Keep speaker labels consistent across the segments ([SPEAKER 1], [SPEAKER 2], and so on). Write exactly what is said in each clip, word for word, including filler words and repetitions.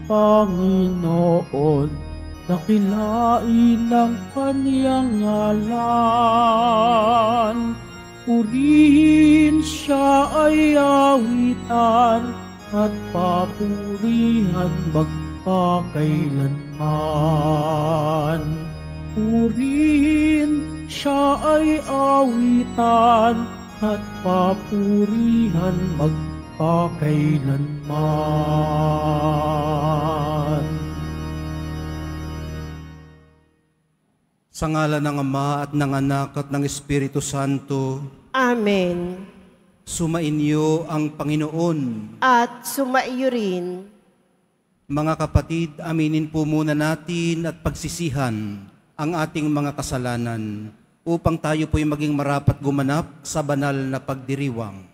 [SPEAKER 1] Panginoon, dakilain ang kaniyang ngalan. Purihin siya ay awitan at papurihan magpakailanman. Purihin siya ay awitan at papurihan magpakailanman.
[SPEAKER 2] Sa ngalan ng Ama at ng Anak at ng Espiritu Santo.
[SPEAKER 3] Amen.
[SPEAKER 2] Sumainyo ang Panginoon.
[SPEAKER 3] At sumaiyo rin.
[SPEAKER 2] Mga kapatid, aminin po muna natin at pagsisihan ang ating mga kasalanan upang tayo po'y maging marapat gumanap sa banal na pagdiriwang.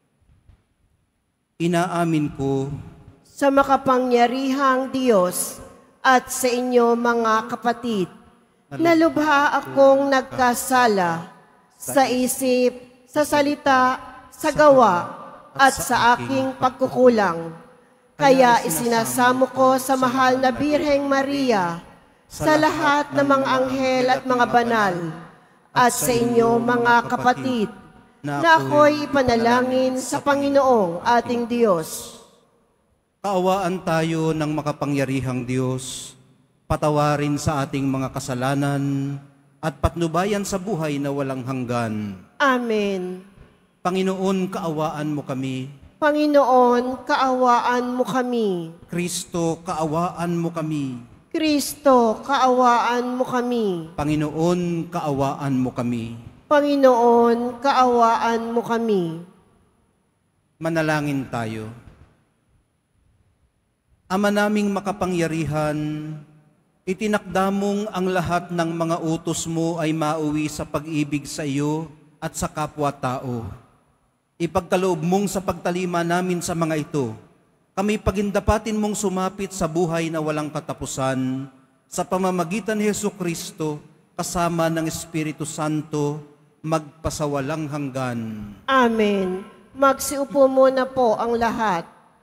[SPEAKER 2] Inaamin ko
[SPEAKER 3] sa makapangyarihang Diyos at sa inyo mga kapatid, na lubha akong nagkasala sa isip, sa salita, sa gawa, at sa aking pagkukulang. Kaya isinasamo ko sa mahal na Birheng Maria, sa lahat ng mga anghel at mga banal, at sa inyo mga kapatid, na ako'y ipanalangin sa Panginoong ating Diyos.
[SPEAKER 2] Kaawaan tayo ng makapangyarihang Diyos, patawarin sa ating mga kasalanan at patnubayan sa buhay na walang hanggan.
[SPEAKER 3] Amen.
[SPEAKER 2] Panginoon, kaawaan mo kami.
[SPEAKER 3] Panginoon, kaawaan mo kami.
[SPEAKER 2] Kristo, kaawaan mo kami.
[SPEAKER 3] Kristo, kaawaan mo kami.
[SPEAKER 2] Panginoon, kaawaan mo kami.
[SPEAKER 3] Panginoon, kaawaan mo kami.
[SPEAKER 2] Manalangin tayo. Ama naming makapangyarihan, itinakda mong ang lahat ng mga utos mo ay mauwi sa pag-ibig sa iyo at sa kapwa-tao. Ipagkaloob mong sa pagtalima namin sa mga ito, kami pagindapatin mong sumapit sa buhay na walang katapusan sa pamamagitan ni Jesucristo kasama ng Espiritu Santo magpasawalang hanggan.
[SPEAKER 3] Amen. Magsiupo muna po ang lahat.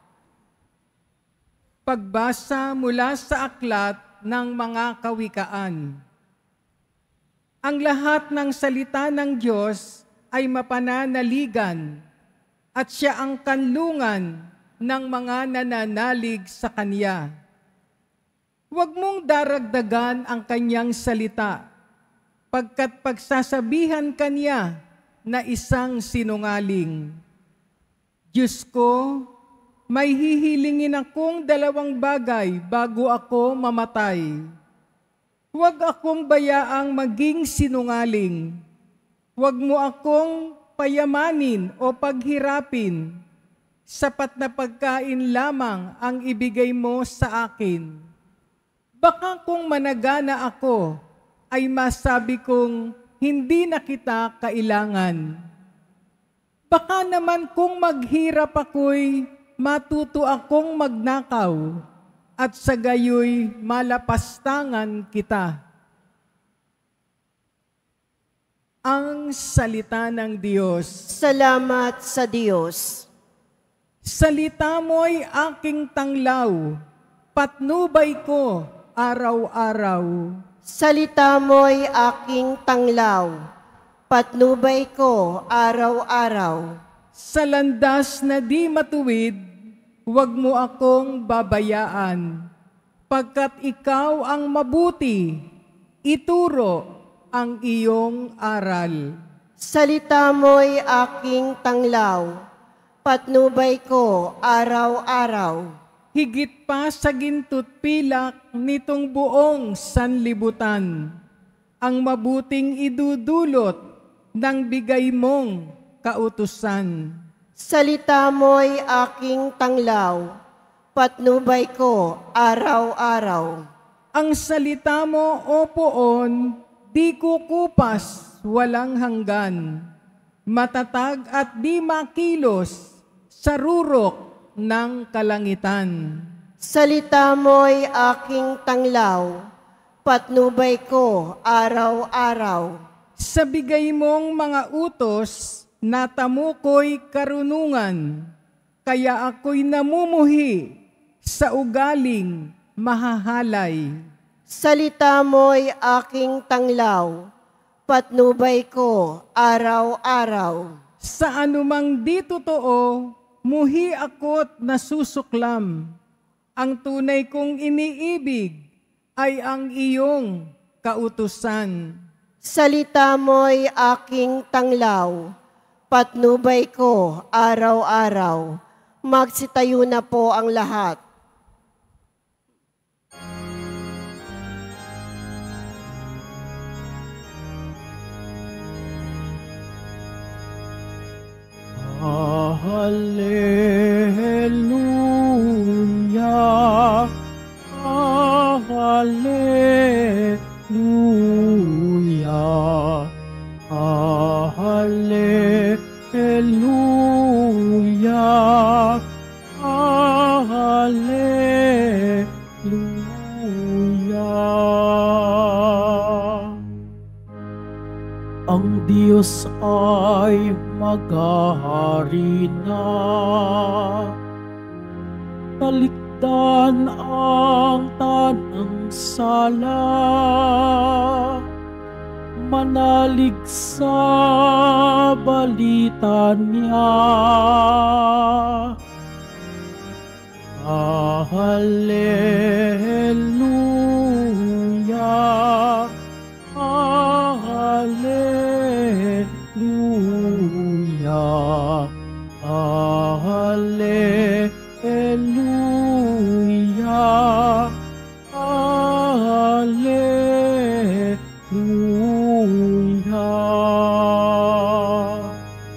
[SPEAKER 4] Pagbasa mula sa aklat ng mga kawikaan. Ang lahat ng salita ng Diyos ay mapananaligan at siya ang kanlungan ng mga nananalig sa Kanya. Huwag mong daragdagan ang Kanyang salita, pagkat pagsasabihan Kanya na isang sinungaling. Diyos ko, may hihilingin akong dalawang bagay bago ako mamatay. Huwag akong bayaang maging sinungaling. Huwag mo akong payamanin o paghirapin. Sapat na pagkain lamang ang ibigay mo sa akin. Baka kung managana ako, ay masabi kong hindi na kita kailangan. Baka naman kung maghirap ako'y matuto akong magnakaw at sa gayoy malapastangan kita. Ang salita ng Diyos.
[SPEAKER 3] Salamat sa Diyos.
[SPEAKER 4] Salita mo'y aking tanglaw, patnubay ko araw-araw.
[SPEAKER 3] Salita mo'y aking tanglaw, patnubay ko araw-araw.
[SPEAKER 4] Sa landas na di matuwid, huwag mo akong babayaan. Pagkat ikaw ang mabuti, ituro ang iyong aral.
[SPEAKER 3] Salita mo'y aking tanglaw, patnubay ko araw-araw.
[SPEAKER 4] Higit pa sa ginto't pilak nitong buong sanlibutan, ang mabuting idudulot ng bigay mong kautusan.
[SPEAKER 3] Salita mo'y aking tanglaw, patnubay ko araw-araw.
[SPEAKER 4] Ang salita mo, o poon, di kukupas walang hanggan. Matatag at di makilos sa rurok ng kalangitan.
[SPEAKER 3] Salita mo'y aking tanglaw, patnubay ko araw-araw.
[SPEAKER 4] Sa bigay mong mga utos, natamo ko'y karunungan, kaya ako'y namumuhi sa ugaling mahahalay.
[SPEAKER 3] Salita mo'y aking tanglaw, patnubay ko araw-araw.
[SPEAKER 4] Sa anumang di totoo, muhi ako't nasusuklam. Ang tunay kong iniibig ay ang iyong kautusan.
[SPEAKER 3] Salita mo'y aking tanglaw, patnubay ko araw-araw. Magsitayo na po ang lahat.
[SPEAKER 1] Hallelujah, Hallelujah, Hallelujah, Hallelujah. Ang Diyos ay maghahari na, talikdan ang tanang sala, manalig sa balita niya. Hallelujah, Hallelujah, Hallelujah, Hallelujah.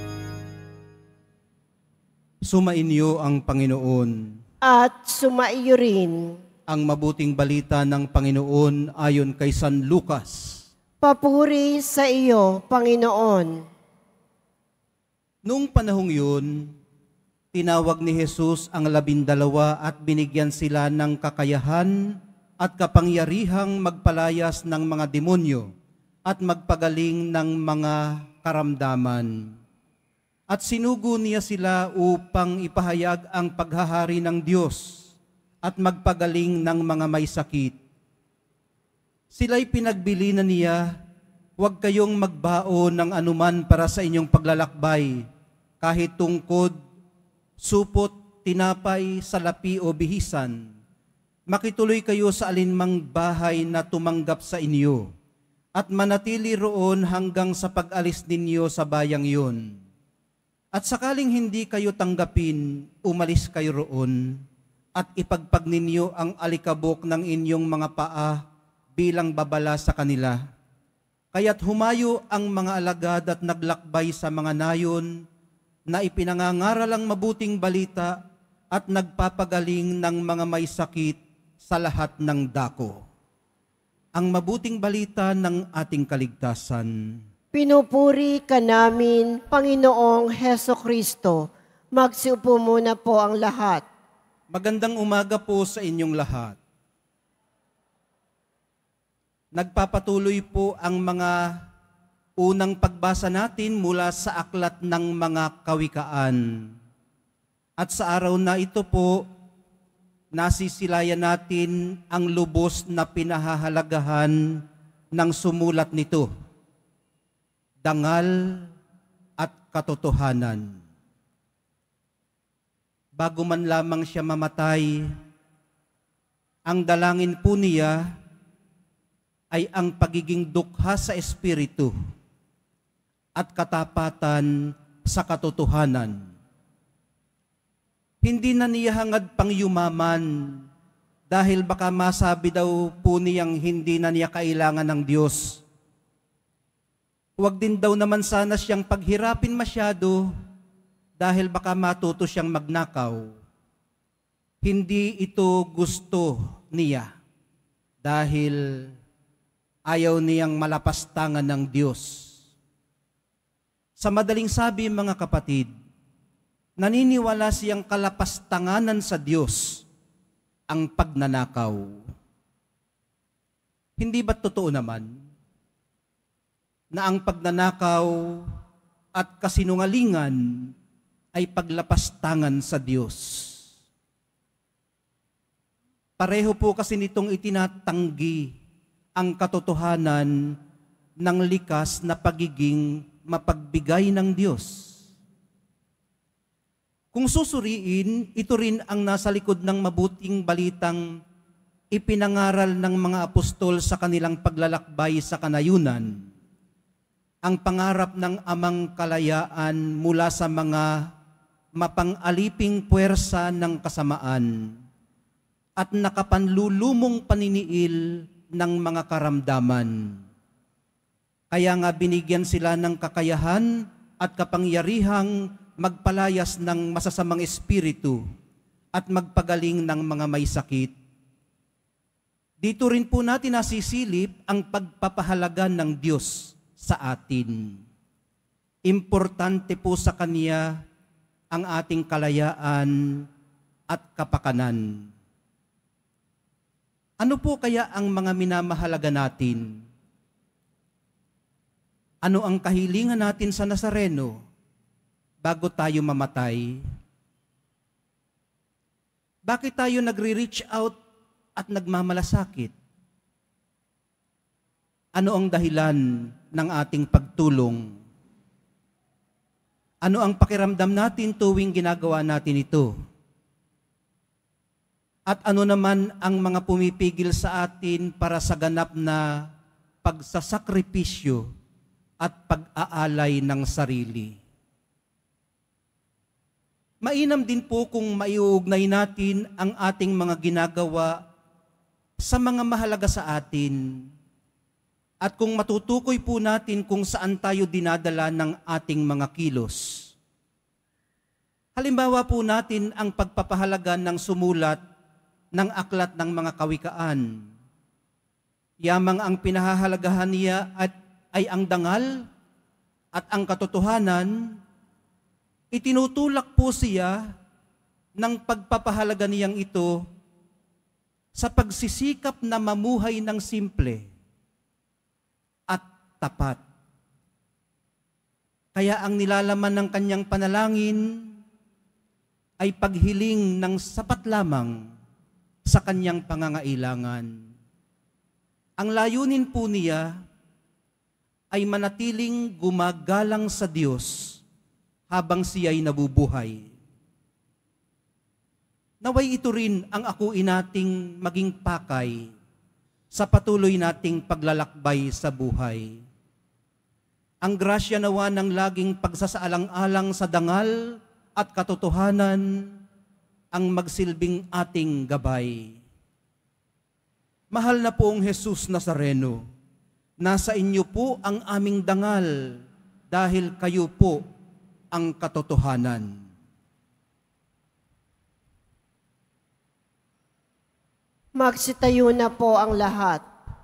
[SPEAKER 2] Sumainyo ang Panginoon.
[SPEAKER 3] At sumaiyo rin.
[SPEAKER 2] Ang mabuting balita ng Panginoon ayon kay San Lucas.
[SPEAKER 3] Papuri sa iyo, Panginoon.
[SPEAKER 2] Noong panahong yun, tinawag ni Jesus ang labindalawa at binigyan sila ng kakayahan at kapangyarihang magpalayas ng mga demonyo at magpagaling ng mga karamdaman. At sinugo niya sila upang ipahayag ang paghahari ng Diyos at magpagaling ng mga may sakit. Sila'y pinagbili na niya, huwag kayong magbao ng anuman para sa inyong paglalakbay, kahit tungkod, supot, tinapay, salapi o bihisan. Makituloy kayo sa alinmang bahay na tumanggap sa inyo, at manatili roon hanggang sa pag-alis ninyo sa bayang yun. At sakaling hindi kayo tanggapin, umalis kayo roon, at ipagpag ninyo ang alikabok ng inyong mga paa bilang babala sa kanila. Kaya't humayo ang mga alagad at naglakbay sa mga nayon na ipinangangaral ang mabuting balita at nagpapagaling ng mga may sakit sa lahat ng dako. Ang mabuting balita ng ating kaligtasan.
[SPEAKER 3] Pinupuri ka namin, Panginoong Heso Kristo. Magsiupo muna po ang lahat.
[SPEAKER 2] Magandang umaga po sa inyong lahat. Nagpapatuloy po ang mga unang pagbasa natin mula sa aklat ng mga kawikaan. At sa araw na ito po, nasisilayan natin ang lubos na pinahahalagahan ng sumulat nito. Dangal at katotohanan. Bago man lamang siya mamatay, ang dalangin po niya ay ang pagiging dukha sa espiritu at katapatan sa katotohanan. Hindi na niya hangad pang yumaman dahil baka masabi daw po niyang hindi na niya kailangan ng Diyos. Huwag din daw naman sana siyang paghirapin masyado dahil baka matuto siyang magnakaw. Hindi ito gusto niya dahil ayaw niyang malapastangan ng Diyos. Sa madaling sabi, mga kapatid, naniniwala siyang kalapastanganan sa Diyos ang pagnanakaw. Hindi ba totoo naman na ang pagnanakaw at kasinungalingan ay paglapastangan sa Diyos? Pareho po kasi nitong itinatanggi ang katotohanan ng likas na pagiging mapagbigay ng Diyos. Kung susuriin, ito rin ang nasa likod ng mabuting balitang ipinangaral ng mga apostol sa kanilang paglalakbay sa kanayunan. Ang pangarap ng amang kalayaan mula sa mga mapang-aliping puwersa ng kasamaan at nakapanlulumong paniniil ng mga karamdaman. Kaya nga binigyan sila ng kakayahan at kapangyarihang magpalayas ng masasamang espiritu at magpagaling ng mga may sakit. Dito rin po natin nasisilip ang pagpapahalaga ng Diyos sa atin. Importante po sa Kanya ang ating kalayaan at kapakanan. Ano po kaya ang mga minamahalaga natin? Ano ang kahilingan natin sa Nazareno bago tayo mamatay? Bakit tayo nagre-reach out at nagmamalasakit? Ano ang dahilan ng ating pagtulong? Ano ang pakiramdam natin tuwing ginagawa natin ito? At ano naman ang mga pumipigil sa atin para sa ganap na pagsasakripisyo at pag-aalay ng sarili? Mainam din po kung maiuugnay natin ang ating mga ginagawa sa mga mahalaga sa atin at kung matutukoy po natin kung saan tayo dinadala ng ating mga kilos. Halimbawa po natin ang pagpapahalaga ng sumulat ng aklat ng mga kawikaan. Yamang ang pinahahalagahan niya at ay ang dangal at ang katotohanan, itinutulak po siya ng pagpapahalaga niyang ito sa pagsisikap na mamuhay ng simple at tapat. Kaya ang nilalaman ng kanyang panalangin ay paghiling ng sapat lamang sa kanyang pangangailangan. Ang layunin po niya ay manatiling gumagalang sa Diyos habang siya'y nabubuhay. Naway ito rin ang akuin nating maging pakay sa patuloy nating paglalakbay sa buhay. Ang grasya nawa ng laging pagsasaalang-alang sa dangal at katotohanan ang magsilbing ating gabay. Mahal na poong Jesus Nazareno, nasa inyo po ang aming dangal dahil kayo po ang katotohanan.
[SPEAKER 3] Magsitayo na po ang lahat.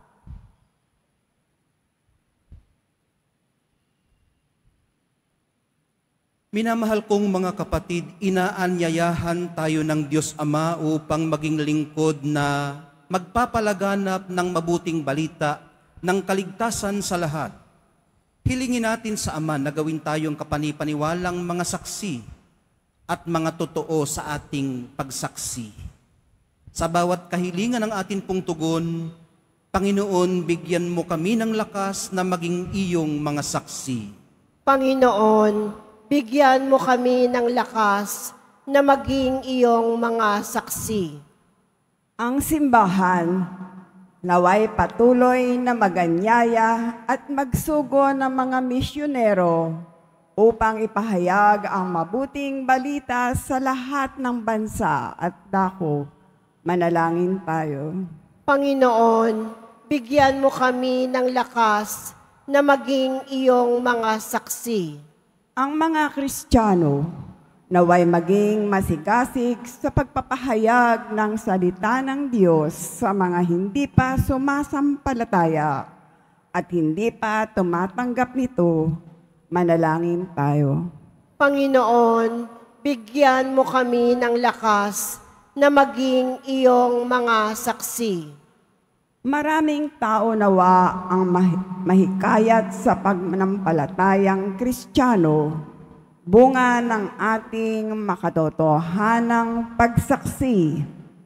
[SPEAKER 2] Minamahal kong mga kapatid, inaanyayahan tayo ng Diyos Ama upang maging lingkod na magpapalaganap ng mabuting balita ng kaligtasan sa lahat. Hilingin natin sa Ama na gawin tayong kapanipaniwalang mga saksi at mga totoo sa ating pagsaksi. Sa bawat kahilingan ng atin pong tugon, Panginoon, bigyan mo kami ng lakas na maging iyong mga saksi.
[SPEAKER 3] Panginoon, bigyan mo kami ng lakas na maging iyong mga saksi.
[SPEAKER 5] Ang simbahan, naway patuloy na maganyaya at magsugo ng mga misyonero upang ipahayag ang mabuting balita sa lahat ng bansa at dako. Manalangin tayo.
[SPEAKER 3] Panginoon, bigyan mo kami ng lakas na maging iyong mga saksi.
[SPEAKER 5] Ang mga Kristiyano, naway maging masigasig sa pagpapahayag ng salita ng Diyos sa mga hindi pa sumasampalataya at hindi pa tumatanggap nito. Manalangin tayo.
[SPEAKER 3] Panginoon, bigyan mo kami ng lakas na maging iyong mga saksi.
[SPEAKER 5] Maraming tao nawa ang mahikayat sa pagmanampalatayang Kristiyano, bunga ng ating makatotohanang pagsaksi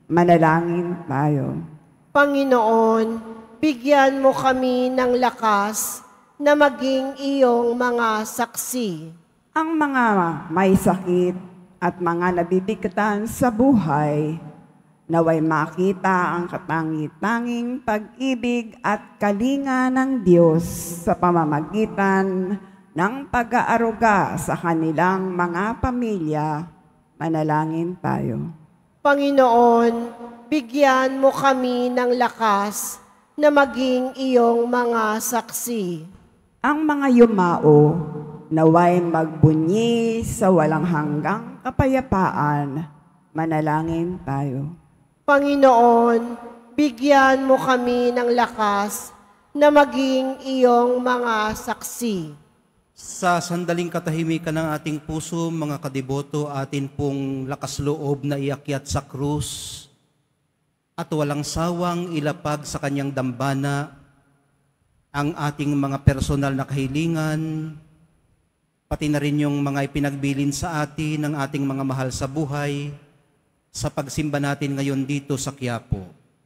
[SPEAKER 5] Manalangin tayo.
[SPEAKER 3] Panginoon, bigyan mo kami ng lakas na maging iyong mga saksi.
[SPEAKER 5] Ang mga may sakit at mga nabibigatan sa buhay, naway makita ang katangi-tanging pag-ibig at kalinga ng Diyos sa pamamagitan ng pag-aaruga sa kanilang mga pamilya. Manalangin tayo.
[SPEAKER 3] Panginoon, bigyan mo kami ng lakas na maging iyong mga saksi.
[SPEAKER 5] Ang mga yumao, naway magbunyi sa walang hanggang kapayapaan. Manalangin tayo.
[SPEAKER 3] Panginoon, bigyan mo kami ng lakas na maging iyong mga saksi.
[SPEAKER 2] Sa sandaling katahimikan ng ating puso, mga kadiboto, atin pong lakas loob na iakyat sa krus at walang sawang ilapag sa kanyang dambana ang ating mga personal na kahilingan, pati na rin yung mga ipinagbilin sa atin ng ating mga mahal sa buhay, sa pagsimba natin ngayon dito sa Quiapo.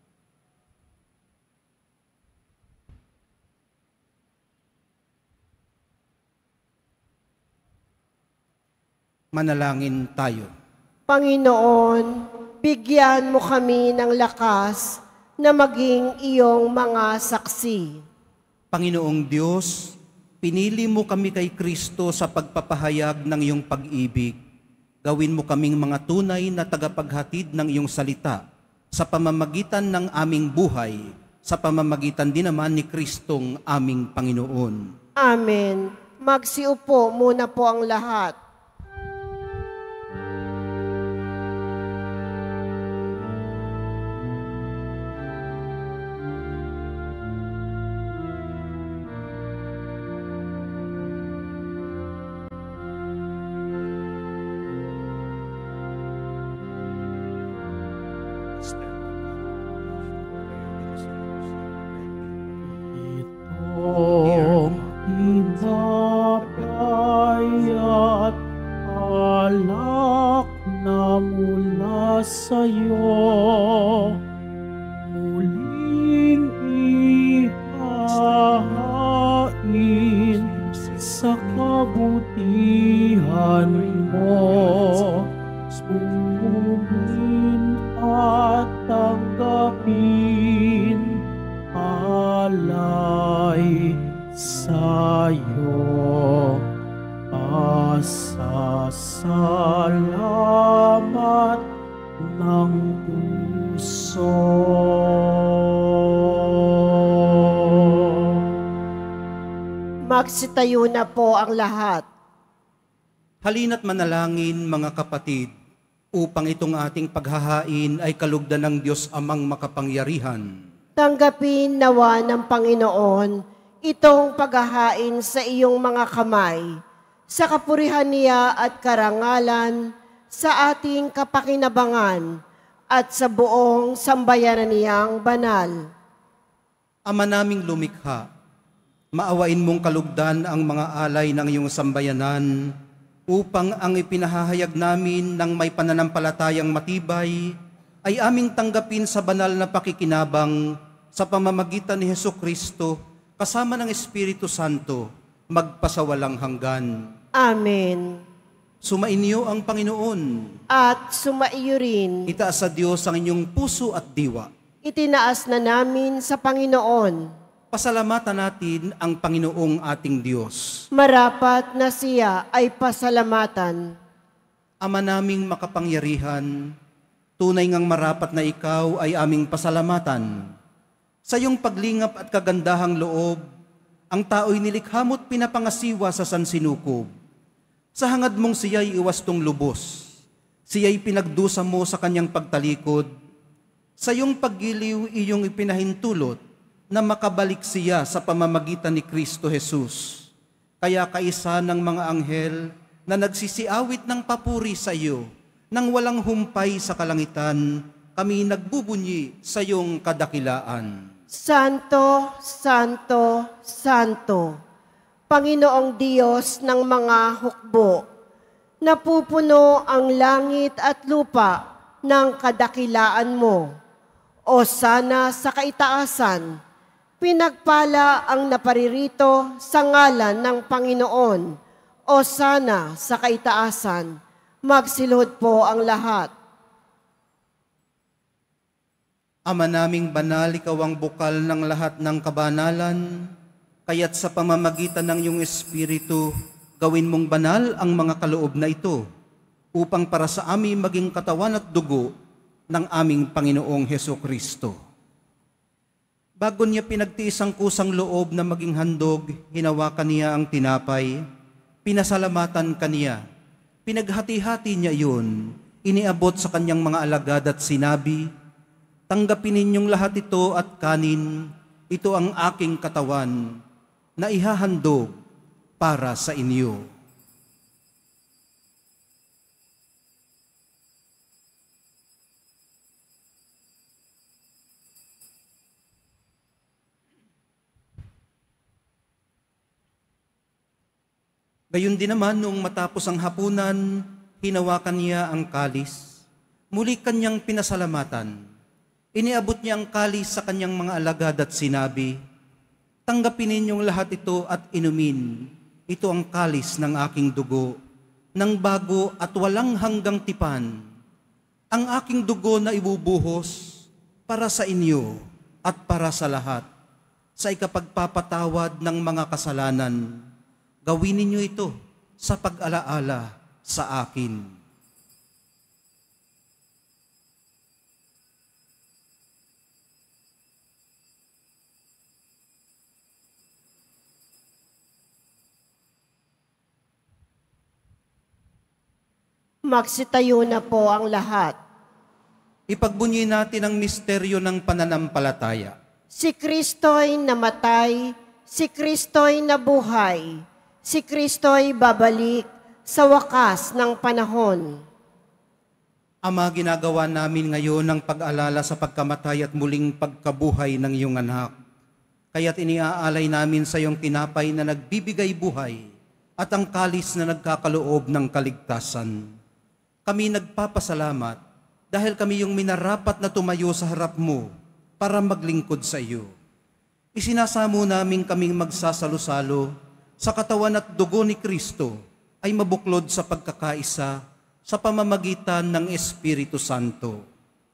[SPEAKER 2] Manalangin tayo.
[SPEAKER 3] Panginoon, bigyan mo kami ng lakas na maging iyong mga saksi.
[SPEAKER 2] Panginoong Diyos, pinili mo kami kay Kristo sa pagpapahayag ng iyong pag-ibig. Gawin mo kaming mga tunay na tagapaghatid ng iyong salita sa pamamagitan ng aming buhay, sa pamamagitan din naman ni Kristong aming Panginoon.
[SPEAKER 3] Amen. Magsiupo muna po ang lahat.
[SPEAKER 1] Itong hinapayat alak na mula sa'yo, muling ihahain sa kabutihan mo. Sumunin at tanggapin alay sa'yo. Pasasalamat ng puso.
[SPEAKER 3] Magsitayo na po ang lahat.
[SPEAKER 2] Halina't manalangin, mga kapatid, upang itong ating paghahain ay kalugdan ng Diyos Amang makapangyarihan.
[SPEAKER 3] Tanggapin nawa ng Panginoon itong paghahain sa iyong mga kamay, sa kapurihan niya at karangalan, sa ating kapakinabangan, at sa buong sambayanan niyang banal.
[SPEAKER 2] Ama naming lumikha, maawain mong kalugdan ang mga alay ng iyong sambayanan, upang ang ipinahahayag namin ng may pananampalatayang matibay ay aming tanggapin sa banal na pakikinabang sa pamamagitan ni Hesukristo kasama ng Espiritu Santo magpasawalang hanggan.
[SPEAKER 3] Amen.
[SPEAKER 2] Sumainyo ang Panginoon.
[SPEAKER 3] At sumaiyo rin,
[SPEAKER 2] Itaas sa Diyos ang inyong puso at diwa.
[SPEAKER 3] itinaas na namin sa Panginoon.
[SPEAKER 2] Pasalamatan natin ang Panginoong ating Diyos.
[SPEAKER 3] Marapat na siya ay pasalamatan.
[SPEAKER 2] Ama naming makapangyarihan, tunay ngang marapat na ikaw ay aming pasalamatan. Sa iyong paglingap at kagandahang loob, ang tao'y nilikha mo't pinapangasiwa sa sansinukob. Sa hangad mong siya'y iwastong lubos, siya'y pinagdusa mo sa kanyang pagtalikod. Sa iyong paggiliw iyong ipinahintulot na makabalik siya sa pamamagitan ni Kristo Jesus. Kaya kaisa ng mga anghel na nagsisiawit ng papuri sa iyo, nang walang humpay sa kalangitan, kami nagbubunyi sa iyong kadakilaan.
[SPEAKER 3] Santo, Santo, Santo, Panginoong Diyos ng mga hukbo, napupuno ang langit at lupa ng kadakilaan mo. O sana sa kaitaasan, pinagpala ang naparirito sa ngalan ng Panginoon. O sana sa kaitaasan, magsilhod po ang lahat.
[SPEAKER 2] Ama naming banal, ikaw ang bukal ng lahat ng kabanalan, kaya't sa pamamagitan ng iyong Espiritu, gawin mong banal ang mga kaloob na ito, upang para sa amin maging katawan at dugo ng aming Panginoong Hesukristo. Bago niya pinagtiis ang kusang loob na maging handog, hinawakan niya ang tinapay, pinasalamatan kaniya, pinaghati-hati niya iyon, iniabot sa kanyang mga alagad at sinabi, tanggapin ninyong lahat ito at kanin, ito ang aking katawan na ihahandog para sa inyo. Gayon din naman, noong matapos ang hapunan, hinawakan niya ang kalis, muli kanyang pinasalamatan. Iniabot niya ang kalis sa kanyang mga alagad at sinabi, tanggapin ninyong lahat ito at inumin. Ito ang kalis ng aking dugo, ng bago at walang hanggang tipan. Ang aking dugo na ibubuhos para sa inyo at para sa lahat, sa ikapagpapatawad ng mga kasalanan. Gawin ninyo ito sa pag-alaala sa akin.
[SPEAKER 3] Magsitayo na po ang lahat.
[SPEAKER 2] Ipagbunyi natin ang misteryo ng pananampalataya.
[SPEAKER 3] Si Kristo'y namatay, si Kristo'y nabuhay, si Kristo'y babalik sa wakas ng panahon.
[SPEAKER 2] Ama, ginagawa namin ngayon ang pag-alala sa pagkamatay at muling pagkabuhay ng iyong anak. Kaya't iniaalay namin sa iyong tinapay na nagbibigay buhay at ang kalis na nagkakaloob ng kaligtasan. Kami nagpapasalamat dahil kami yung minarapat na tumayo sa harap mo para maglingkod sa iyo. Isinasamo namin kaming magsasalo-salo sa katawan at dugo ni Kristo ay mabuklod sa pagkakaisa sa pamamagitan ng Espiritu Santo.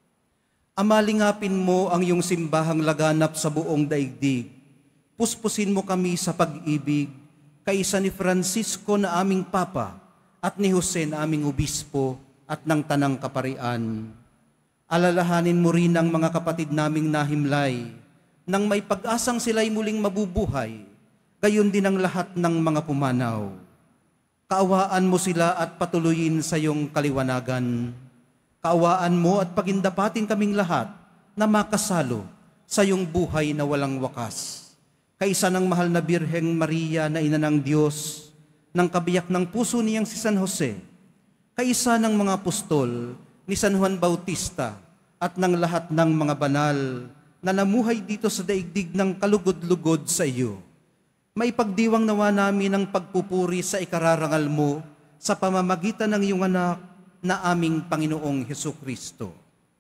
[SPEAKER 2] Amalingapin mo ang iyong simbahang laganap sa buong daigdig. Puspusin mo kami sa pag-ibig, kaisa ni Francisco na aming Papa at ni Jose na aming Obispo at ng Tanang Kaparian. Alalahanin mo rin ang mga kapatid naming nahimlay, nang may pag-asang sila'y muling mabubuhay, gayon din ang lahat ng mga pumanaw. Kaawaan mo sila at patuloyin sa iyong kaliwanagan. Kaawaan mo at pagindapatin kaming lahat na makasalo sa iyong buhay na walang wakas. Kaisa ng mahal na Birheng Maria na ina ng Diyos, ng kabiyak ng puso niyang si San Jose, kaisa ng mga apostol ni San Juan Bautista at ng lahat ng mga banal na namuhay dito sa daigdig ng kalugod-lugod sa iyo. Maipagdiwang nawa namin ang pagpupuri sa ikararangal mo sa pamamagitan ng iyong anak na aming Panginoong Hesukristo.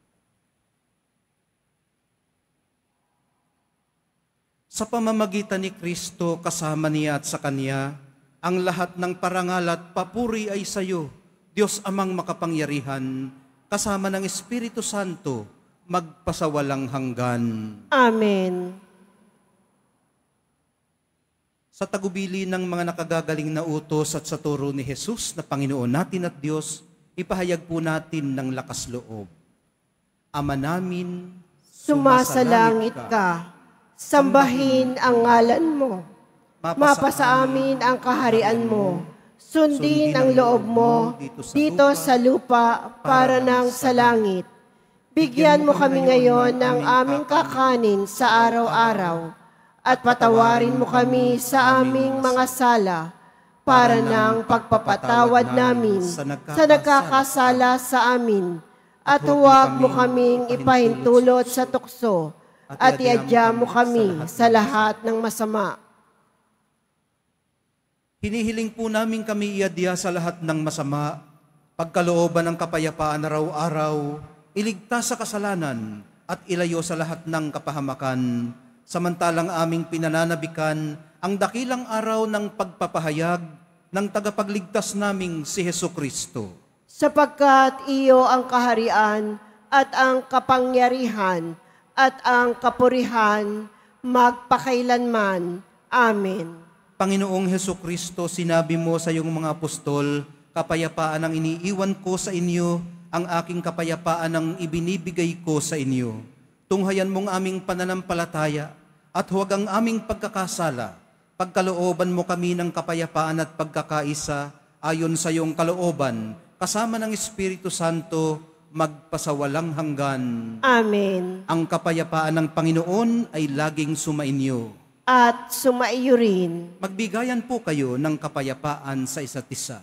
[SPEAKER 2] Sa pamamagitan ni Kristo, kasama niya at sa Kanya, ang lahat ng parangal at papuri ay sa iyo, Diyos Amang makapangyarihan, kasama ng Espiritu Santo, magpasawalang hanggan.
[SPEAKER 3] Amen.
[SPEAKER 2] Sa tagubili ng mga nakagagaling na utos at sa turo ni Jesus na Panginoon natin at Diyos, ipahayag po natin ng lakas loob. Ama namin,
[SPEAKER 3] Sumasalangit ka, sambahin ang ngalan mo. Mapasa amin ang kaharian mo. Sundin ang loob mo dito sa lupa para nang sa langit. Bigyan mo kami ngayon ng aming kakanin sa araw-araw at patawarin mo kami sa aming mga sala para nang pagpapatawad namin sa nagkakasala sa amin. At huwag mo kaming ipahintulot sa tukso at iadya mo kami sa lahat ng masama.
[SPEAKER 2] Hinihiling po namin kami iadya sa lahat ng masama, pagkalooban ng kapayapaan araw-araw, iligtas sa kasalanan at ilayo sa lahat ng kapahamakan, samantalang aming pinananabikan ang dakilang araw ng pagpapahayag ng tagapagligtas naming si Hesu Kristo.
[SPEAKER 3] Sapagkat iyo ang kaharian at ang kapangyarihan at ang kapurihan magpakailanman. Amen.
[SPEAKER 2] Panginoong Hesu Kristo, sinabi mo sa iyong mga apostol, kapayapaan ang iniiwan ko sa inyo, ang aking kapayapaan ang ibinibigay ko sa inyo. Tunghayan mong aming pananampalataya at huwag ang aming pagkakasala. Pagkalooban mo kami ng kapayapaan at pagkakaisa ayon sa iyong kalooban, kasama ng Espiritu Santo, magpasawalang hanggan.
[SPEAKER 3] Amen.
[SPEAKER 2] Ang kapayapaan ng Panginoon ay laging sumainyo.
[SPEAKER 3] At sumaiyo rin.
[SPEAKER 2] Magbigayan po kayo ng kapayapaan sa isa't isa.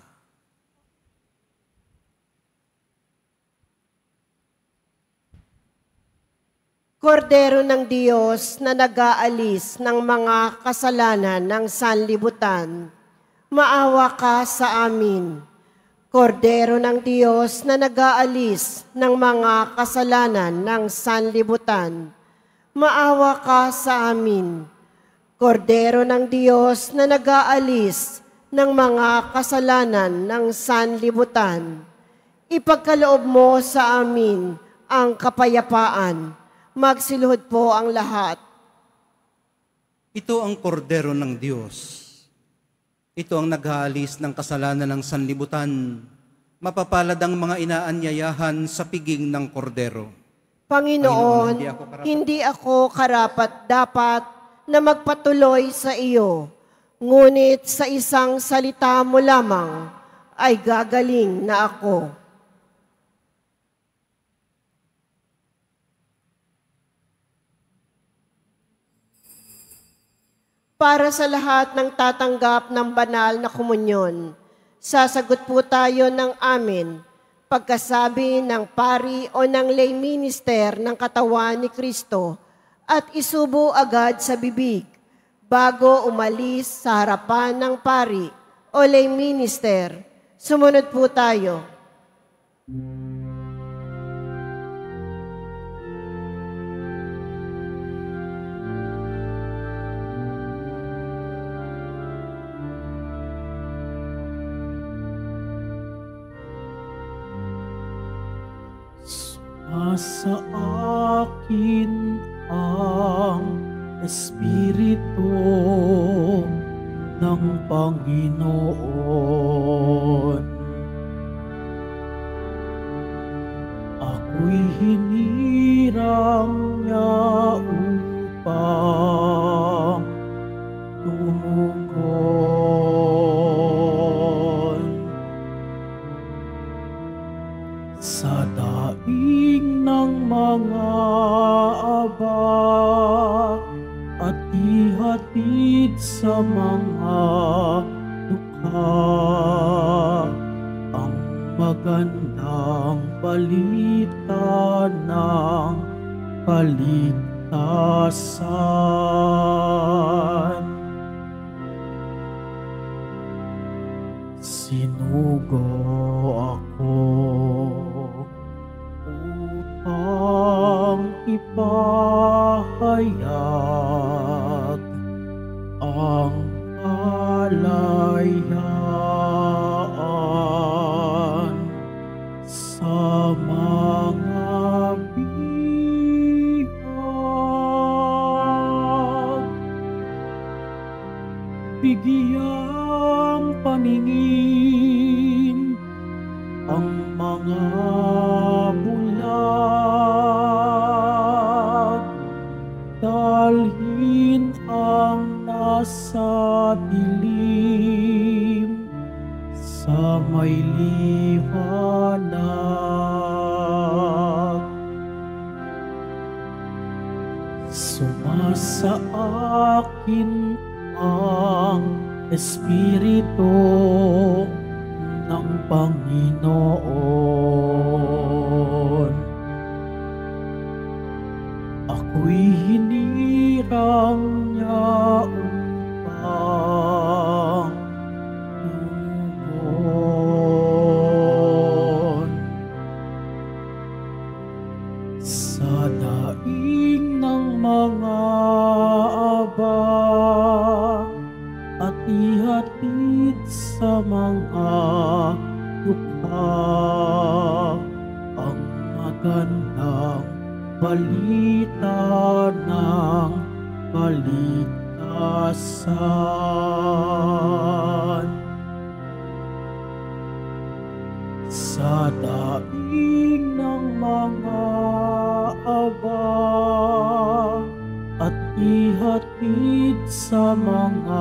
[SPEAKER 3] Kordero ng Diyos na nag-aalis ng mga kasalanan ng sanlibutan, maawa ka sa amin. Kordero ng Diyos na nag-aalis ng mga kasalanan ng sanlibutan, maawa ka sa amin. Kordero ng Diyos na nag-aalis ng mga kasalanan ng sanlibutan, ipagkaloob mo sa amin ang kapayapaan. Magsiluhod po ang lahat.
[SPEAKER 2] Ito ang kordero ng Diyos. Ito ang naghaalis ng kasalanan ng sanlibutan. Mapapalad ang mga inaanyayahan sa piging ng kordero.
[SPEAKER 3] Panginoon,
[SPEAKER 2] Panginoon, hindi ako karapat-
[SPEAKER 3] hindi ako karapat dapat na magpatuloy sa iyo. Ngunit sa isang salita mo lamang ay gagaling na ako. Para sa lahat ng tatanggap ng banal na komunyon, sasagot po tayo ng amen pagkasabi ng pari o ng lay minister ng katawan ni Kristo at isubo agad sa bibig bago umalis sa harapan ng pari o lay minister. Sumunod po tayo.
[SPEAKER 1] Sa akin ang Espiritu ng Panginoon. Ako'y hinirang niya upang tumugon sa daing ng mga aba at ihatid sa mga dukha ang magandang balita ng kaligtasan. Sinugo ako upang ipahayag ang kalayaan sa mga bihag. Bigyang paningin ang mga bulag, dalhin ang nasa dilim sa may liwanag. Sumasa akin ang Espiritu ng Panginoon. Ako'y hinirang niya upang tumugon ihatid sa mga dukha ang magandang balita ng kaligtasan. Sa daing ng mga aba at ihatid sa mga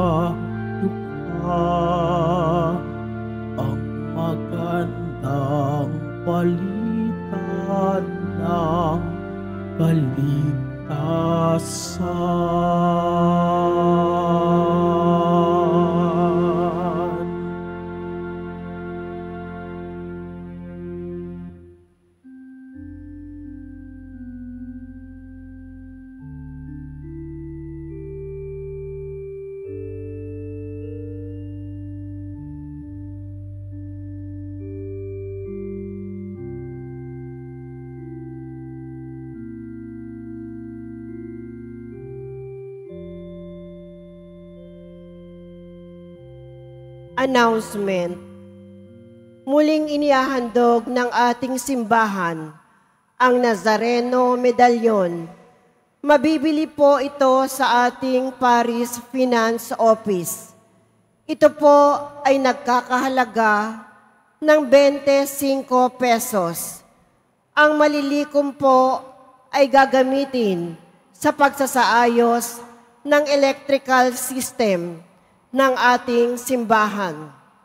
[SPEAKER 1] dukha ang magandang balita ng kaligtasan.
[SPEAKER 3] Announcement. Muling inihahandog ng ating simbahan ang Nazareno Medalyon. Mabibili po ito sa ating Paris Finance Office. Ito po ay nagkakahalaga ng twenty-five pesos. Ang malilikom po ay gagamitin sa pagsasaayos ng electrical system ng ating simbahan.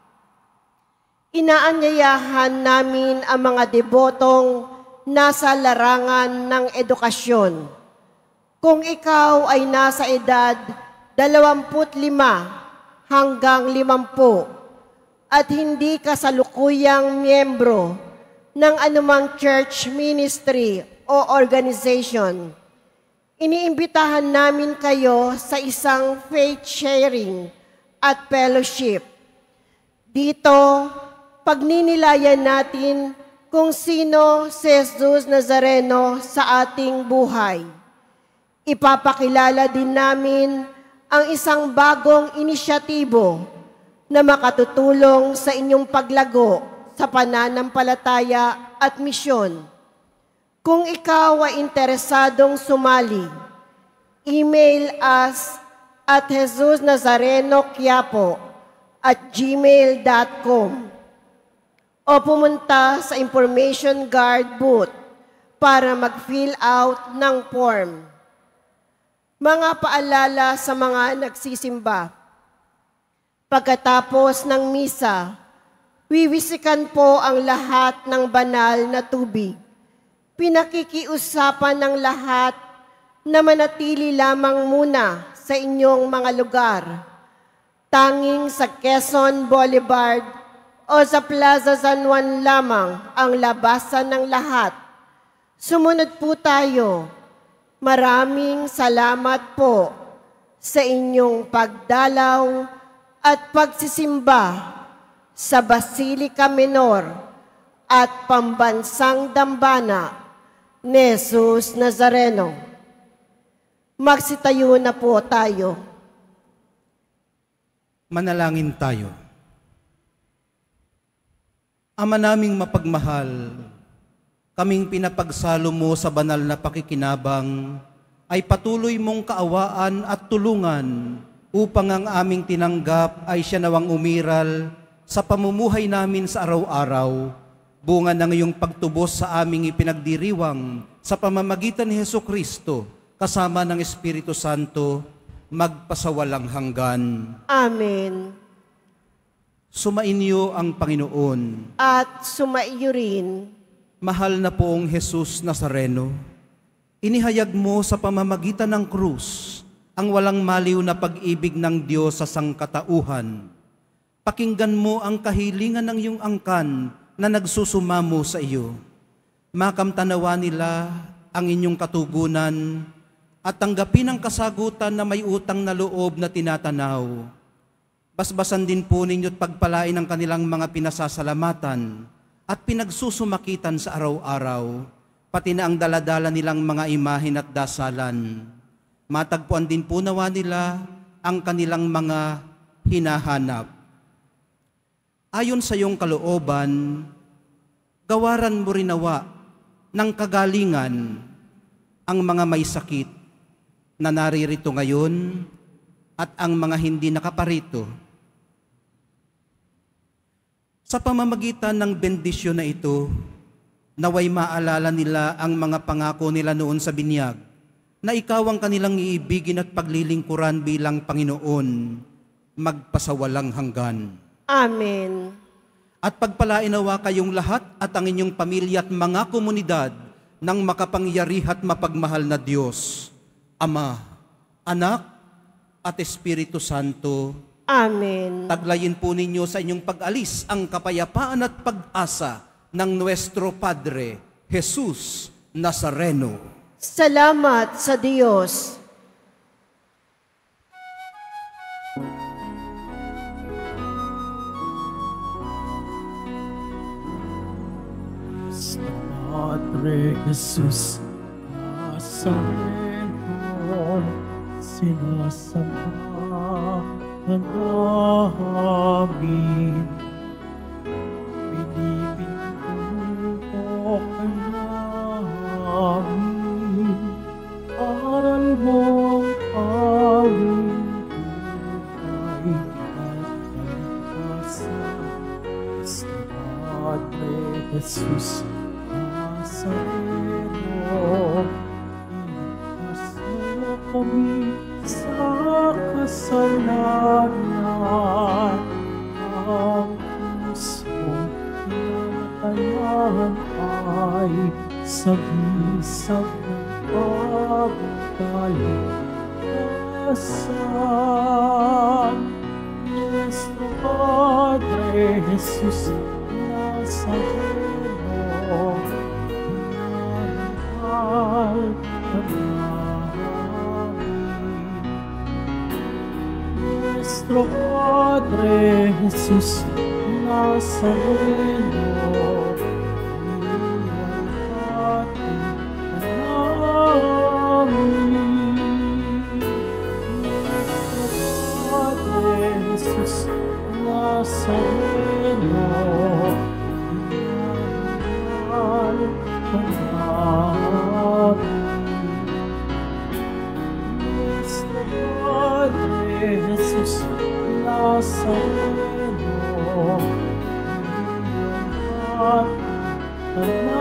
[SPEAKER 3] Inaanyayahan namin ang mga debotong nasa larangan ng edukasyon. Kung ikaw ay nasa edad dalawampu't lima hanggang limampu at hindi kasalukuyang miyembro ng anumang church ministry o organization, iniimbitahan namin kayo sa isang faith sharing at fellowship. Dito, pagninilayan natin kung sino si Jesus Nazareno sa ating buhay. Ipapakilala din namin ang isang bagong inisyatibo na makatutulong sa inyong paglago sa pananampalataya at misyon. Kung ikaw ay interesadong sumali, email us at jesusnazarenoquiapo at gmail dot com o pumunta sa information guard booth para mag-fill out ng form. Mga paalala sa mga nagsisimba. Pagkatapos ng misa, wiwisikan po ang lahat ng banal na tubig. Pinakikiusapan ng lahat na manatili lamang muna sa inyong mga lugar. Tanging sa Quezon Boulevard o sa Plaza San Juan lamang ang labasan ng lahat. Sumunod po tayo. Maraming salamat po sa inyong pagdalaw at pagsisimba sa Basilica Menor at Pambansang Dambana ni Jesus Nazareno. Magsitayo na po tayo.
[SPEAKER 2] Manalangin tayo. Ama naming mapagmahal, kaming pinapagsalo mo sa banal na pakikinabang, ay patuloy mong kaawaan at tulungan upang ang aming tinanggap ay siya nawang umiral sa pamumuhay namin sa araw-araw, bunga ng iyong pagtubos sa aming ipinagdiriwang sa pamamagitan ni Hesukristo, kasama ng Espiritu Santo, magpasawalang hanggan.
[SPEAKER 3] Amen.
[SPEAKER 2] Sumainyo ang Panginoon.
[SPEAKER 3] At sumaiyo rin.
[SPEAKER 2] Mahal na poong Jesus Nazareno, inihayag mo sa pamamagitan ng krus ang walang maliw na pag-ibig ng Diyos sa sangkatauhan. Pakinggan mo ang kahilingan ng iyong angkan na nagsusumamo sa iyo. Makamtanawa nila ang inyong katugunan at tanggapin ang kasagutan na may utang na loob na tinatanaw. Basbasan din po ninyo't pagpalain ang kanilang mga pinasasalamatan at pinagsusumakitan sa araw-araw, pati na ang daladala nilang mga imahin at dasalan. Matagpuan din po nawa nila ang kanilang mga hinahanap. Ayon sa iyong kalooban, gawaran mo rin nawa ng kagalingan ang mga may sakit na naririto ngayon at ang mga hindi nakaparito. Sa pamamagitan ng bendisyon na ito, naway maalala nila ang mga pangako nila noon sa binyag, na ikaw ang kanilang iibigin at paglilingkuran bilang Panginoon, magpasawalang hanggan.
[SPEAKER 3] Amen.
[SPEAKER 2] At pagpalainawa kayong lahat at ang inyong pamilya at mga komunidad ng makapangyari at mapagmahal na Diyos, Ama, Anak, at Espiritu Santo.
[SPEAKER 3] Amen.
[SPEAKER 2] Taglayin po ninyo sa inyong pag-alis ang kapayapaan at pag-asa ng Nuestro Padre, Jesus Nazareno.
[SPEAKER 3] Salamat sa Diyos.
[SPEAKER 1] Padre Jesus Nazareno, sinasama ang amin. Pinipinto ka namin, aral mong awin buhay at kalikasan. Sa Padre Jesus Nazareno, iligtas mo kami sa kasalanan. Ang pusong pinamatayan ay sabisag ng pagkaligtasan. Nuestro Padre Jesus Nazareno, hinahal ka namin. Nuestro Padre Jesus Nazareno, iluwalhati ka namin. Nuestro Padre Jesus Nazareno, hinahal ka namin. Nuestro Padre Jesus Nazareno, iluwalhati ka namin.